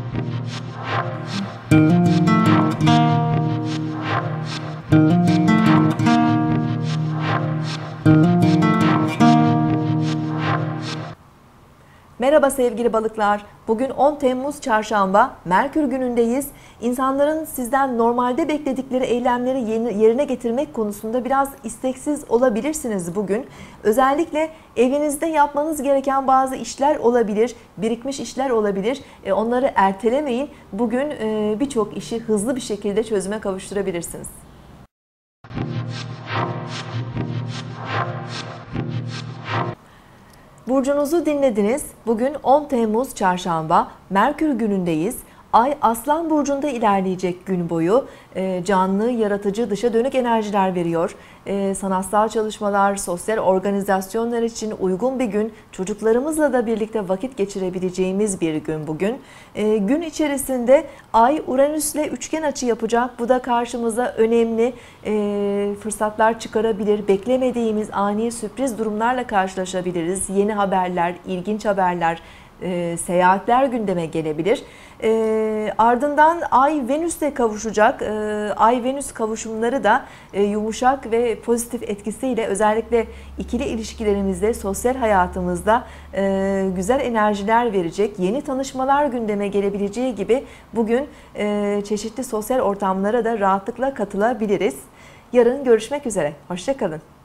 Merhaba sevgili balıklar. Bugün 10 Temmuz Çarşamba, Merkür günündeyiz. İnsanların sizden normalde bekledikleri eylemleri yerine getirmek konusunda biraz isteksiz olabilirsiniz bugün. Özellikle evinizde yapmanız gereken bazı işler olabilir, birikmiş işler olabilir. Onları ertelemeyin. Bugün birçok işi hızlı bir şekilde çözüme kavuşturabilirsiniz. Burcunuzu dinlediniz. Bugün 10 Temmuz Çarşamba, Merkür günündeyiz. Ay Aslan Burcu'nda ilerleyecek gün boyu. Canlı, yaratıcı, dışa dönük enerjiler veriyor. Sanatsal çalışmalar, sosyal organizasyonlar için uygun bir gün. Çocuklarımızla da birlikte vakit geçirebileceğimiz bir gün bugün. Gün içerisinde Ay Uranüs'le üçgen açı yapacak. Bu da karşımıza önemli fırsatlar çıkarabilir. Beklemediğimiz ani sürpriz durumlarla karşılaşabiliriz. Yeni haberler, ilginç haberler, seyahatler gündeme gelebilir. Ardından Ay Venüs'le kavuşacak. Ay Venüs kavuşumları da yumuşak ve pozitif etkisiyle özellikle ikili ilişkilerimizde, sosyal hayatımızda güzel enerjiler verecek. Yeni tanışmalar gündeme gelebileceği gibi bugün çeşitli sosyal ortamlara da rahatlıkla katılabiliriz. Yarın görüşmek üzere. Hoşça kalın.